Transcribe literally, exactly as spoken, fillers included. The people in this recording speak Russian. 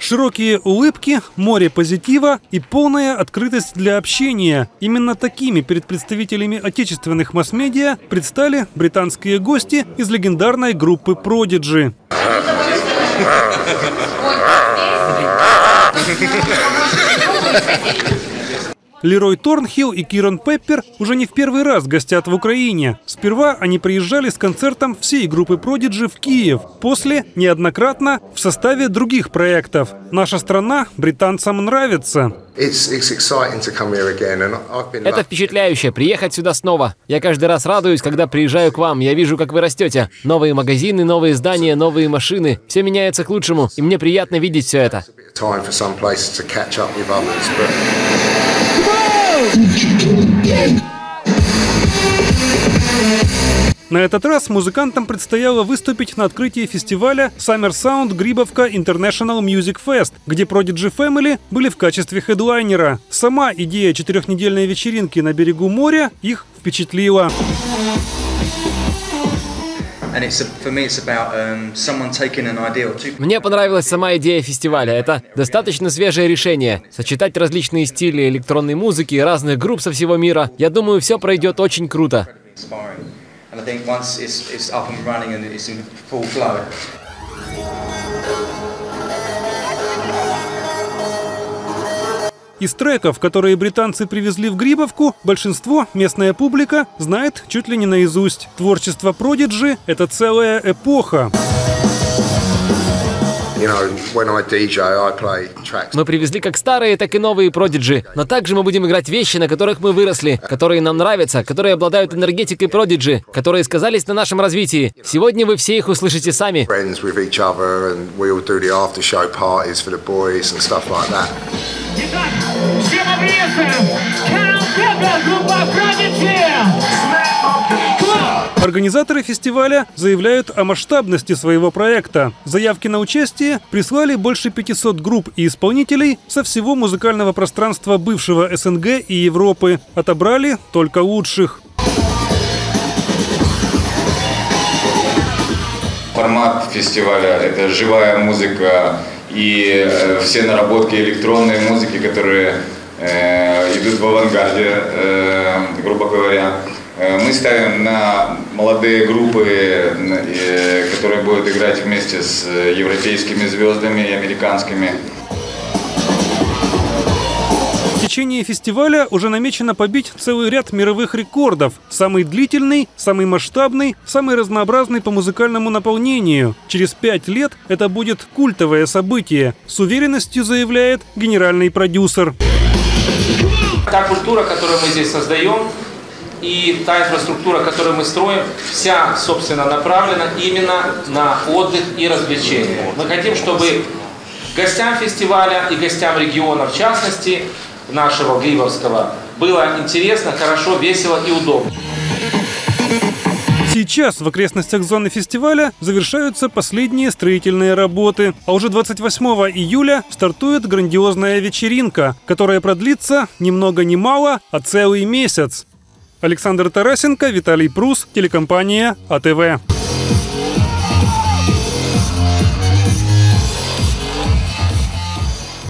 Широкие улыбки, море позитива и полная открытость для общения. Именно такими перед представителями отечественных масс-медиа предстали британские гости из легендарной группы Prodigy. Лерой Торнхилл и Киран Пеппер уже не в первый раз гостят в Украине. Сперва они приезжали с концертом всей группы Prodigy в Киев. После – неоднократно в составе других проектов. Наша страна британцам нравится. Это впечатляюще – приехать сюда снова. Я каждый раз радуюсь, когда приезжаю к вам. Я вижу, как вы растете. Новые магазины, новые здания, новые машины. Все меняется к лучшему, и мне приятно видеть все это. На этот раз музыкантам предстояло выступить на открытии фестиваля Summer Sound Грибовка International Music Fest, где Prodigy Family были в качестве хедлайнера. Сама идея четырехнедельной вечеринки на берегу моря их впечатлила. Мне понравилась сама идея фестиваля. Это достаточно свежее решение. Сочетать различные стили электронной музыки, разных групп со всего мира. Я думаю, все пройдет очень круто. Из треков, которые британцы привезли в Грибовку, большинство местная публика знает чуть ли не наизусть. Творчество Prodigy – это целая эпоха. Мы привезли как старые, так и новые Prodigy, но также мы будем играть вещи, на которых мы выросли, которые нам нравятся, которые обладают энергетикой Prodigy, которые сказались на нашем развитии. Сегодня вы все их услышите сами. Итак, всем приветствуем! Киран Пеппер, группа Prodigy! Организаторы фестиваля заявляют о масштабности своего проекта. Заявки на участие прислали больше пятисот групп и исполнителей со всего музыкального пространства бывшего СНГ и Европы. Отобрали только лучших. Формат фестиваля – это живая музыка и все наработки электронной музыки, которые э, идут в авангарде, э, грубо говоря. Мы ставим на молодые группы, э, которые будут играть вместе с европейскими звездами и американскими. В течение фестиваля уже намечено побить целый ряд мировых рекордов. Самый длительный, самый масштабный, самый разнообразный по музыкальному наполнению. Через пять лет это будет культовое событие, с уверенностью заявляет генеральный продюсер. Та культура, которую мы здесь создаем, и та инфраструктура, которую мы строим, вся, собственно, направлена именно на отдых и развлечения. Мы хотим, чтобы гостям фестиваля и гостям региона, в частности, нашего Грибовского, было интересно, хорошо, весело и удобно. Сейчас в окрестностях зоны фестиваля завершаются последние строительные работы. А уже двадцать восьмого июля стартует грандиозная вечеринка, которая продлится ни много ни мало, а целый месяц. Александр Тарасенко, Виталий Прус, телекомпания А Тэ Вэ.